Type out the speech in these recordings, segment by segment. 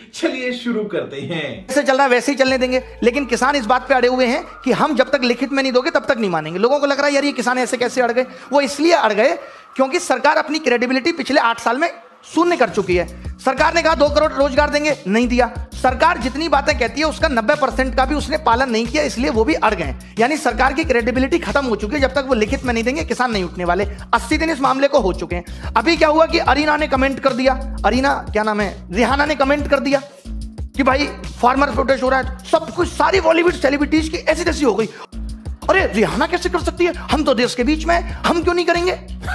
चलिए शुरू करते हैं। जैसे चल रहा है वैसे ही चलने देंगे, लेकिन किसान इस बात पे अड़े हुए हैं कि हम जब तक लिखित में नहीं दोगे तब तक नहीं मानेंगे। लोगों को लग रहा है यार ये किसान ऐसे कैसे अड़ गए। वो इसलिए अड़ गए क्योंकि सरकार अपनी क्रेडिबिलिटी पिछले 8 साल में शून्य कर चुकी है। सरकार ने कहा 2 करोड़ रोजगार देंगे, नहीं दिया। सरकार जितनी बातें कहती है उसका 90% का भी उसने पालन नहीं किया, इसलिए वो भी अड़ गए। यानी सरकार की क्रेडिबिलिटी खत्म हो चुकी है। जब तक वो लिखित में नहीं देंगे किसान नहीं उठने वाले। 80 दिन इस मामले को हो चुके हैं। अभी क्या हुआ कि अरीना ने कमेंट कर दिया, अरीना क्या नाम है, रिहाना ने कमेंट कर दिया कि भाई फार्मर प्रोटेस्ट हो रहा है। सब कुछ सारी बॉलीवुड सेलिब्रिटीज की ऐसी तैसी हो गई। अरे रिहाना कैसे कर सकती है, हम तो देश के बीच में, हम क्यों नहीं करेंगे।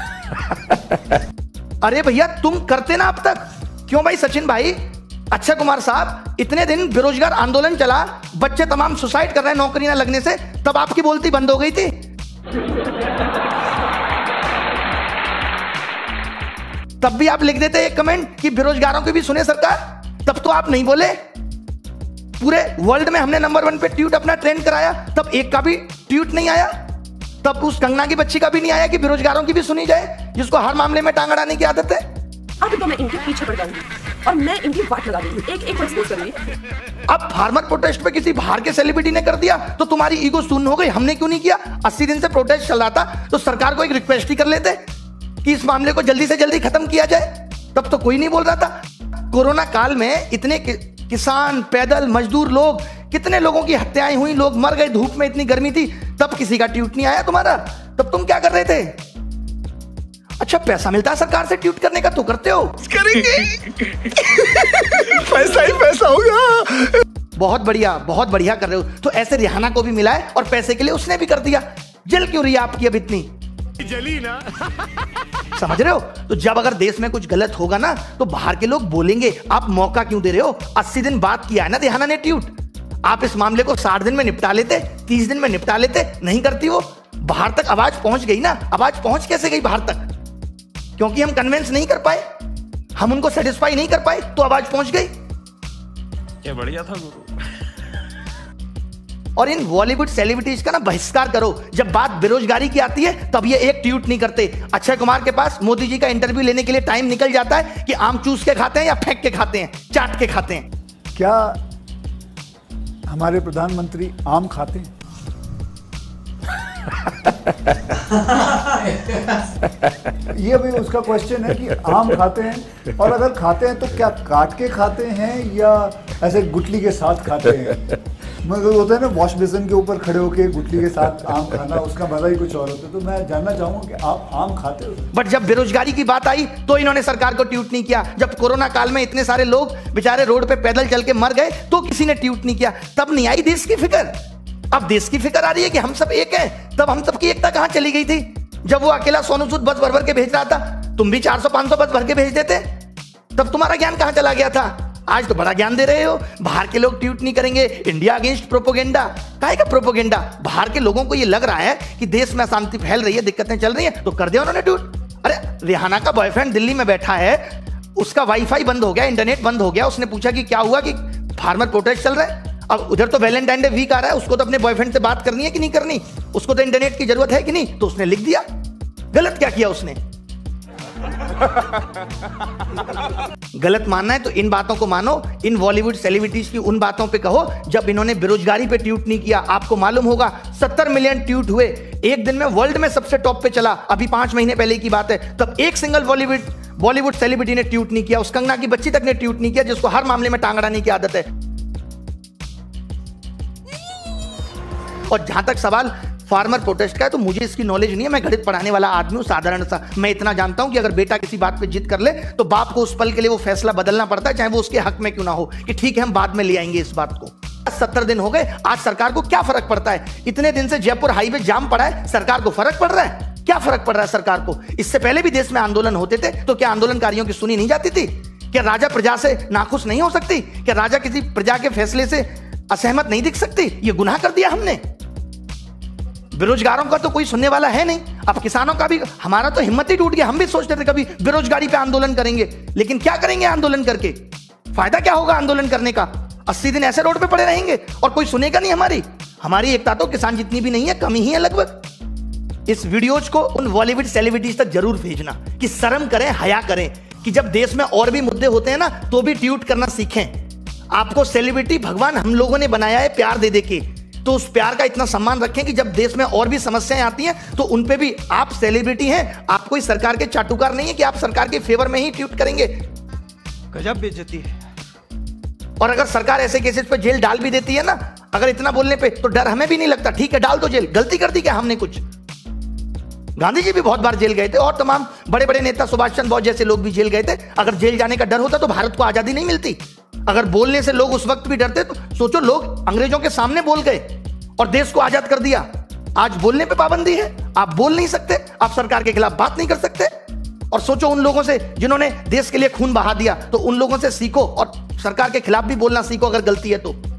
अरे भैया तुम करते ना अब तक, क्यों भाई सचिन भाई, अक्षय कुमार साहब, इतने दिन बेरोजगार आंदोलन चला, बच्चे तमाम सुसाइड कर रहे हैं नौकरी ना लगने से, तब आपकी बोलती बंद हो गई थी। तब भी आप लिख देते एक कमेंट कि बेरोजगारों की भी सुने सरकार, तब तो आप नहीं बोले। पूरे वर्ल्ड में हमने नंबर 1 पे ट्वीट अपना ट्रेंड कराया, तब एक का भी ट्वीट नहीं आया। तब उस कंगना की बच्ची का भी नहीं आया कि बेरोजगारों की भी सुनी जाए, जिसको हर मामले में टांग अड़ाने की आदत है। अब तो मैं इनके पीछे पड़ जाऊंगी और मैं इनकी वाट लगा दूंगी, एक को एक्सपोज करूंगी। अब फार्मर प्रोटेस्ट पे किसी बाहर के सेलिब्रिटी ने कर दिया तो तुम्हारी ईगो शून्य हो गई, हमने क्यों नहीं किया। 80 दिन से प्रोटेस्ट चल रहा था तो सरकार को एक रिक्वेस्ट ही कर लेते कि इस मामले को जल्दी से जल्दी खत्म किया जाए, तब तो कोई नहीं बोल रहा था। कोरोना काल में इतने किसान, पैदल मजदूर लोग, कितने लोगों की हत्याएं हुई, लोग मर गए, धूप में इतनी गर्मी थी, तब किसी का ट्वीट नहीं आया तुम्हारा। तब तुम क्या कर रहे थे। अच्छा पैसा मिलता है सरकार से ट्वीट करने का तो करते हो, करेंगे। पैसा ही पैसा होगा। बहुत बढ़िया कर रहे हो। तो ऐसे रिहाना को भी मिला है और पैसे के लिए उसने भी कर दिया। जल क्यों रही है आपकी अब इतनी, जली ना। समझ रहे हो। तो जब अगर देश में कुछ गलत होगा ना तो बाहर के लोग बोलेंगे, आप मौका क्यों दे रहे हो। 80 दिन बात किया है ना रिहाना ने ट्वीट, आप इस मामले को 60 दिन में निपटा लेते, 30 दिन में निपटा लेते, नहीं करती वो। बाहर तक आवाज पहुंच गई ना। आवाज पहुंच कैसे गई बाहर तक, क्योंकि हम कन्विंस नहीं कर पाए, हम उनको सेटिस्फाई नहीं कर पाए, तो आवाज पहुंच गई। क्या बढ़िया था गुरु। और इन बॉलीवुड सेलिब्रिटीज का ना बहिष्कार करो। जब बात बेरोजगारी की आती है तब ये एक ट्वीट नहीं करते। अक्षय कुमार के पास मोदी जी का इंटरव्यू लेने के लिए टाइम निकल जाता है कि आम चूस के खाते हैं या फेंक के खाते हैं, चाट के खाते हैं। क्या हमारे प्रधानमंत्री आम खाते हैं? ये भी उसका क्वेश्चन है कि आम खाते हैं, और अगर खाते हैं तो क्या काट के खाते हैं या ऐसे गुटली के साथ खाते हैं। मतलब होता है ना वॉश बेसिन के ऊपर खड़े होके गुटली के साथ आम खाना, उसका मजा ही कुछ और होता है। तो मैं जानना चाहूंगा कि आप आम खाते हो। बट जब बेरोजगारी की बात आई तो इन्होंने सरकार को ट्वीट नहीं किया। जब कोरोना काल में इतने सारे लोग बेचारे रोड पे पैदल चल के मर गए तो किसी ने ट्वीट नहीं किया। तब नहीं आई देश की फिक्र। अब देश की फिक्र आ रही है कि हम सब एक हैं। तब हम सबकी एकता कहां चली गई थी। जब वो अकेला सोनू सूद बस भर भर के भेज रहा था, तुम भी 400-500 बस भर के भेज देते, तब तुम्हारा ज्ञान कहां चला गया था। आज तो बड़ा ज्ञान दे रहे हो। बाहर के लोग ट्वीट नहीं करेंगे, इंडिया अगेंस्ट प्रोपोगेंडा। काहे का प्रोपोगेंडा। बाहर के लोगों को ये लग रहा है कि देश में अशांति फैल रही है, दिक्कतें चल रही हैं, तो कर दिया उन्होंने ट्वीट। अरे रिहाना का बॉयफ्रेंड दिल्ली में बैठा है, उसका वाईफाई बंद हो गया, इंटरनेट बंद हो गया। उसने पूछा कि क्या हुआ, कि फार्मर प्रोटेस्ट चल रहा है। अब उधर तो वैलेंटाइन डे वीक आ रहा है, उसको तो अपने बॉयफ्रेंड से बात करनी है कि नहीं करनी, उसको तो इंटरनेट की जरूरत है कि नहीं, तो उसने लिख दिया। गलत क्या किया उसने। गलत मानना है तो इन बातों को मानो, इन बॉलीवुड सेलिब्रिटीज की उन बातों पे कहो जब इन्होंने बेरोजगारी पे ट्वीट नहीं किया। आपको मालूम होगा 70 मिलियन ट्वीट हुए एक दिन में, वर्ल्ड में सबसे टॉप पे चला। अभी 5 महीने पहले की बात है, तब एक सिंगल बॉलीवुड सेलिब्रिटी ने ट्वीट नहीं किया। उस कंगना की बच्ची तक ने ट्वीट नहीं किया, जिसको हर मामले में टांग अड़ाने की आदत है। और जहां तक सवाल फार्मर प्रोटेस्ट का है तो मुझे इसकी नॉलेज नहीं है। मैं गणित पढ़ाने वाला आदमी हूं, साधारण सा। मैं इतना जानता हूं कि अगर बेटा किसी बात पे जिद कर ले तो बाप को उस पल के लिए वो फैसला बदलना पड़ता है, चाहे वो उसके हक में क्यों ना हो, कि ठीक है हम बाद में ले आएंगे इस बात को। 70 दिन हो गए, आज सरकार को क्या फर्क पड़ता है। इतने दिन से जयपुर हाईवे जाम पड़ा है, सरकार को फर्क पड़ रहा है। क्या फर्क पड़ रहा है सरकार को। इससे पहले भी देश में आंदोलन होते थे तो क्या आंदोलनकारियों की सुनी नहीं जाती थी। क्या राजा प्रजा से नाखुश नहीं हो सकती। क्या राजा किसी प्रजा के फैसले से असहमत नहीं दिख सकती। ये गुनाह कर दिया हमने। बेरोजगारों का तो कोई सुनने वाला है नहीं। अब किसानों का भी, हमारा तो हिम्मत ही टूट गया। हम भी सोचते थे कभी बेरोजगारी पे आंदोलन करेंगे, लेकिन क्या करेंगे आंदोलन करके। फायदा क्या होगा आंदोलन करने का। 80 दिन ऐसे रोड पे पड़े रहेंगे और कोई सुनेगा नहीं हमारी एकता तो किसान जितनी भी नहीं है, कम ही है लगभग। इस वीडियोज को उन बॉलीवुड सेलिब्रिटीज तक जरूर भेजना कि शर्म करें, हया करें, कि जब देश में और भी मुद्दे होते हैं ना तो भी ट्वीट करना सीखें। आपको सेलिब्रिटी भगवान हम लोगों ने बनाया है प्यार दे दे के, तो उस प्यार का इतना सम्मान रखें कि जब देश में और भी समस्याएं आती हैं तो उन पे भी आप सेलिब्रिटी हैं, आप कोई सरकार के चाटुकार नहीं है कि आप सरकार के फेवर में ही ट्वीट करेंगे। गजब बेइज्जती है। और अगर सरकार ऐसे केसेस पे जेल डाल भी देती है ना, अगर इतना बोलने पे, तो डर हमें भी नहीं लगता, ठीक है डाल दो जेल, गलती कर दी क्या हमने कुछ? गांधी जी भी बहुत बार जेल गए थे और तमाम बड़े बड़े नेता, सुभाष चंद्र बोस जैसे लोग भी जेल गए थे। अगर जेल जाने का डर होता तो भारत को आजादी नहीं मिलती। अगर बोलने से लोग उस वक्त भी डरते तो सोचो, लोग अंग्रेजों के सामने बोल गए और देश को आजाद कर दिया। आज बोलने पे पाबंदी है, आप बोल नहीं सकते, आप सरकार के खिलाफ बात नहीं कर सकते। और सोचो उन लोगों से जिन्होंने देश के लिए खून बहा दिया, तो उन लोगों से सीखो और सरकार के खिलाफ भी बोलना सीखो अगर गलती है तो।